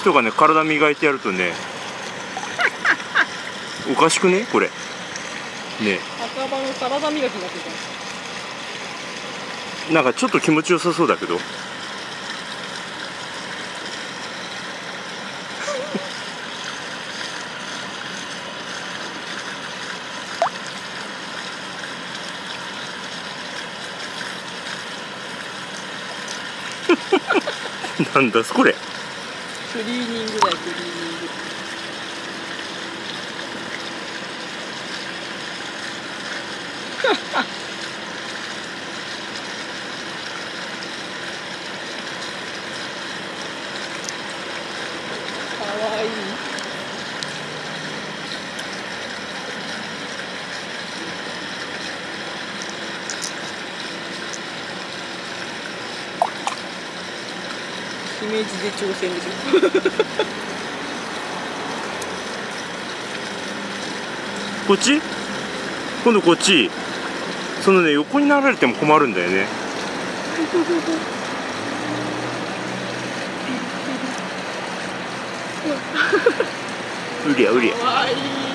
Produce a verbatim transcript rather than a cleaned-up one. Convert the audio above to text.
人がね体磨いてやるとねおかしくねこれね。 赤羽の体磨きになってた。 なんかちょっと気持ちよさそうだけどなんだこれ。 クリーニングだよ、クリーニング。かわいい。姫路で挑戦でしょ。 こっち今度こっち。そのね横になられても困るんだよね。うりゃうりゃ。 かわいい。